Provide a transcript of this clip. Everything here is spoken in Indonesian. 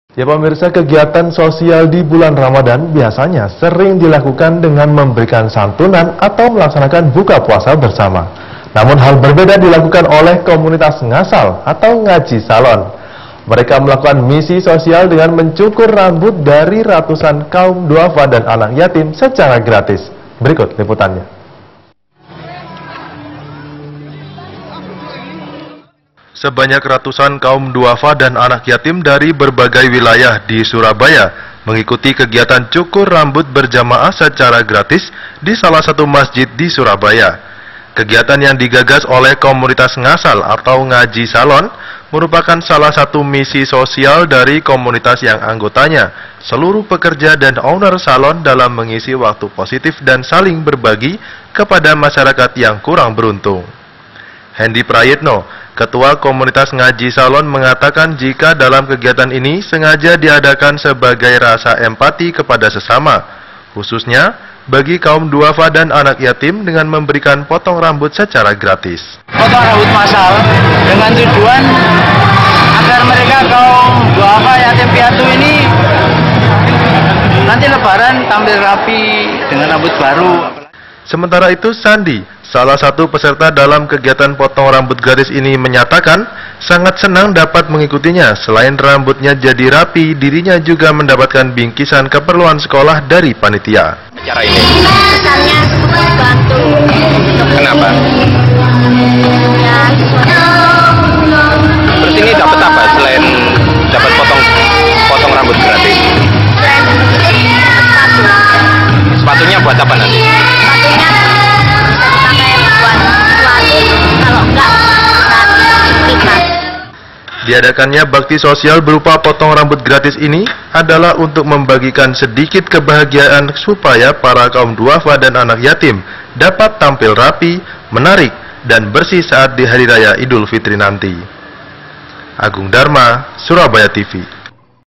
Ya pemirsa, kegiatan sosial di bulan Ramadan biasanya sering dilakukan dengan memberikan santunan atau melaksanakan buka puasa bersama. Namun hal berbeda dilakukan oleh komunitas ngasal atau ngaji salon. Mereka melakukan misi sosial dengan mencukur rambut dari ratusan kaum duafa dan anak yatim secara gratis. Berikut liputannya. Sebanyak ratusan kaum duafa dan anak yatim dari berbagai wilayah di Surabaya mengikuti kegiatan cukur rambut berjamaah secara gratis di salah satu masjid di Surabaya. Kegiatan yang digagas oleh komunitas ngasal atau ngaji salon merupakan salah satu misi sosial dari komunitas yang anggotanya seluruh pekerja dan owner salon dalam mengisi waktu positif dan saling berbagi kepada masyarakat yang kurang beruntung. Hendy Prayitno, Ketua Komunitas Ngaji Salon, mengatakan jika dalam kegiatan ini sengaja diadakan sebagai rasa empati kepada sesama, khususnya bagi kaum duafa dan anak yatim dengan memberikan potong rambut secara gratis. Potong rambut massal dengan tujuan agar mereka kaum duafa yatim piatu ini nanti lebaran tampil rapi dengan rambut baru. Sementara itu Sandi, salah satu peserta dalam kegiatan potong rambut gratis ini, menyatakan sangat senang dapat mengikutinya. Selain rambutnya jadi rapi, dirinya juga mendapatkan bingkisan keperluan sekolah dari panitia. Acara ini kesannya membantu. kenapa? Terus ini dapat apa selain dapat potong rambut gratis? Selain sepatu. Sepatunya buat apa nanti? Sepatunya bisa dipakai buat sesuatu, kalau enggak gratis. Diadakannya bakti sosial berupa potong rambut gratis ini adalah untuk membagikan sedikit kebahagiaan supaya para kaum duafa dan anak yatim dapat tampil rapi, menarik, dan bersih saat di Hari Raya Idul Fitri nanti. Agung Dharma, Surabaya TV.